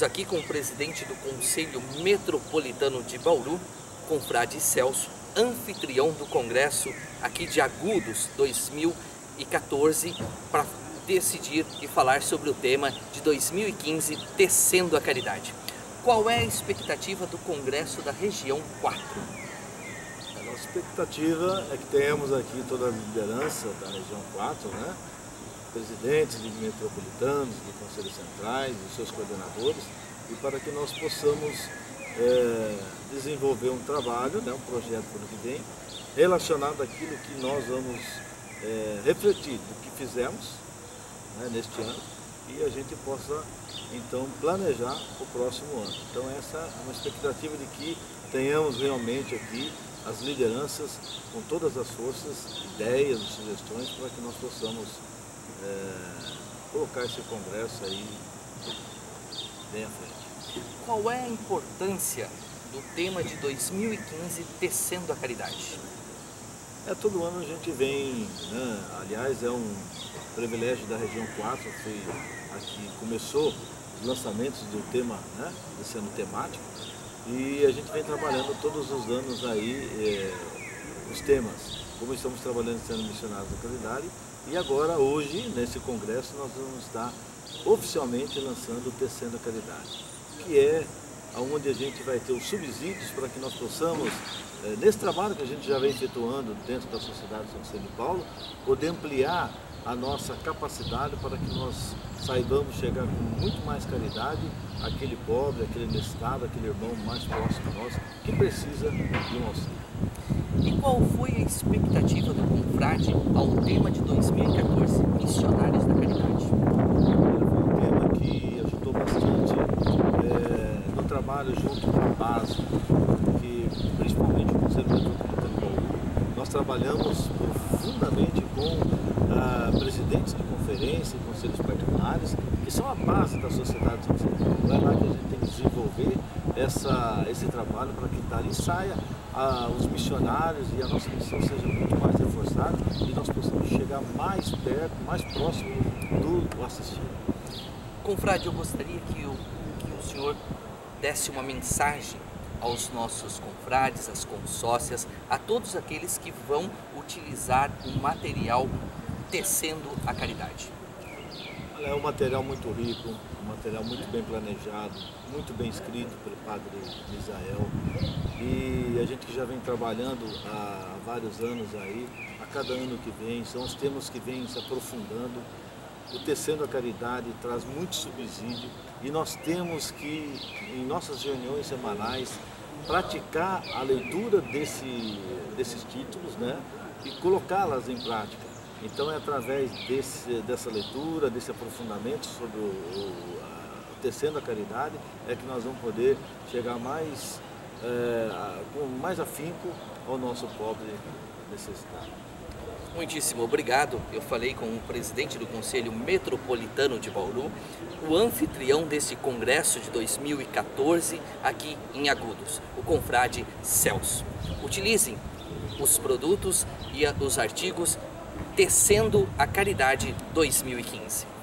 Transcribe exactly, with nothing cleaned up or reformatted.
aqui com o presidente do Conselho Metropolitano de Bauru, confrade Celso, anfitrião do Congresso aqui de Agudos dois mil e quatorze, para decidir e falar sobre o tema de dois mil e quinze, Tecendo a Caridade. Qual é a expectativa do Congresso da Região quatro? A nossa expectativa é que tenhamos aqui toda a liderança da Região quatro, né? Presidentes de metropolitanos, de conselhos centrais, os seus coordenadores, e para que nós possamos é, desenvolver um trabalho, né, um projeto para o ano que vem, relacionado àquilo que nós vamos é, refletir do que fizemos, né, neste ano, e a gente possa então planejar o próximo ano. Então essa é uma expectativa de que tenhamos realmente aqui as lideranças com todas as forças, ideias e sugestões para que nós possamos É, colocar esse congresso aí bem à frente. Qual é a importância do tema de dois mil e quinze, Tecendo a Caridade? É, todo ano a gente vem, né, aliás é um privilégio da região quatro, foi aqui começou os lançamentos do tema, né, desse ano temático, e a gente vem trabalhando todos os anos aí é, os temas, como estamos trabalhando esse ano Missionários da Caridade. E agora, hoje, nesse congresso, nós vamos estar oficialmente lançando o Tecendo a Caridade, que é onde a gente vai ter os subsídios para que nós possamos, nesse trabalho que a gente já vem efetuando dentro da Sociedade São Vicente de Paulo, poder ampliar a nossa capacidade para que nós saibamos chegar com muito mais caridade àquele pobre, àquele necessitado, aquele irmão mais próximo de nós que precisa de um auxílio. E qual foi a expectativa do confrade ao tema de dois mil e quatorze, Missionários da Caridade? Foi um tema que ajudou bastante é, no trabalho junto com a base, que principalmente o Conselho Metropolitano de Bauru. Nós trabalhamos profundamente com ah, presidentes de conferência e conselhos particulares, que são a base da sociedade São Vicente de Paulo. É lá que a gente tem que desenvolver essa, esse trabalho para que dali saia ah, os missionários e a nossa missão seja muito mais reforçada e nós possamos chegar mais perto, mais próximo do assistido. Confrade, eu gostaria que o, que o senhor desse uma mensagem aos nossos confrades, às consórcias, a todos aqueles que vão utilizar o material Tecendo a Caridade. É um material muito rico, um material muito bem planejado, muito bem escrito pelo padre Misael, e a gente que já vem trabalhando há vários anos aí, a cada ano que vem, são os temas que vêm se aprofundando. O Tecendo a Caridade traz muito subsídio e nós temos que, em nossas reuniões semanais, praticar a leitura desse, desses títulos, né, e colocá-las em prática. Então é através desse, dessa leitura, desse aprofundamento sobre o, o, a, Tecendo a Caridade, é que nós vamos poder chegar mais, é, com mais afinco ao nosso pobre necessitado. Muitíssimo obrigado. Eu falei com o presidente do Conselho Metropolitano de Bauru, o anfitrião desse congresso de dois mil e quatorze aqui em Agudos, o confrade Celso. Utilizem os produtos e os artigos Tecendo a Caridade dois mil e quinze.